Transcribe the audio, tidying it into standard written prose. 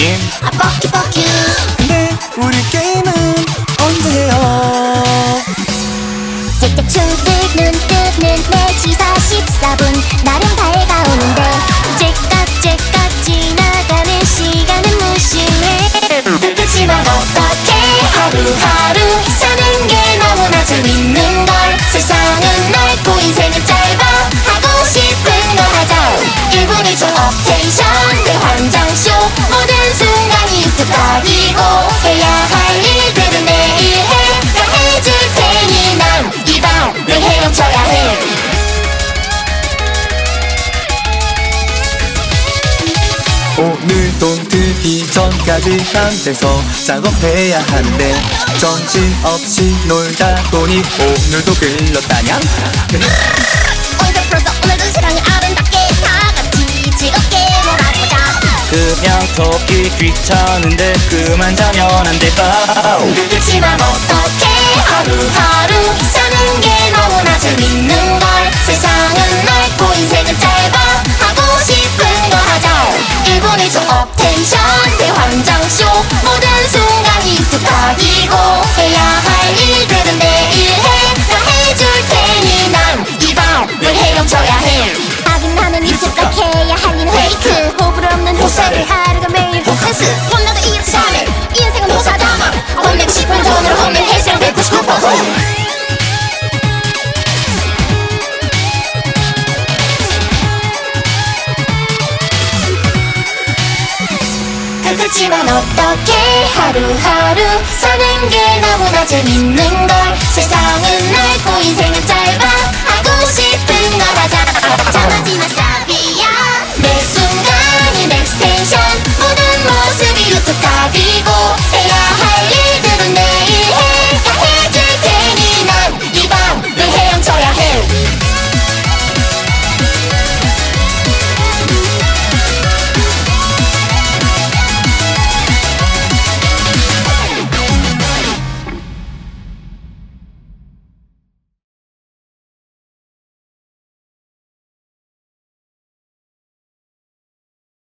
선생님. fuck you. 근데 우리 게임은 언제 해요? 직접 출근 눈 뜨는 4시 44분 나름 밝아오는데 째깍째깍 지나가는 시간은 무심해. 그렇지만 어떻게 하루하루 사는 게 너무나 재밌는걸. 세상은 넓고 인생은 짧아 하고 싶은 거 하자. 1분 1초 업텐션 대환장쇼 모든 순간이 ютub이고 해야 할 일들은 내일 해. 다 해줄 테니 난 이 밤을 헤엄쳐야 해. 오늘도 들기 전까지 밤새서 작업해야 하는데 정신없이 놀다 보니 오늘도 글렀다냐? 오늘도 풀었어. 오늘도 세상을 아름답게 다 같이 즐겁게 놀아보자. 그냥 토끼 귀찮은데 그만 자면 안 될까? 그렇지만 어떻게 하루하루 사는 게 너무나 재밌는걸. 세상은 넓고 인생은 짧아 하고 싶은 거 하자. 1분 1초 업텐션 대환장쇼 모든 순간이 뚝딱이고 해야 할 일들은 내일 해. 다 해줄 테니 난 이 밤을 헤엄쳐야 해. 하긴 나는 유튜브가 해야 할 일은 페이크 호불호 없는 호사를 하루가 매일 호펜스. 혼나도 이렇게 사네. 이 인생은 호사잖아. 혼내고 싶은 돈으로 혼낼 헬스랑 뵙고 싶어. 그렇지만 어떻게 하루하루 사는 게 너무나 재밌는걸. 세상은 넓고 인생은 짧아